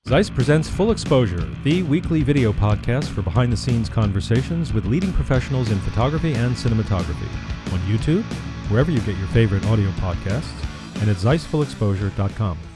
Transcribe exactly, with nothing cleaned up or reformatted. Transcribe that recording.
ZEISS presents Full Exposure, the weekly video podcast for behind-the-scenes conversations with leading professionals in photography and cinematography. On YouTube, wherever you get your favorite audio podcasts, and at zeiss full exposure dot com.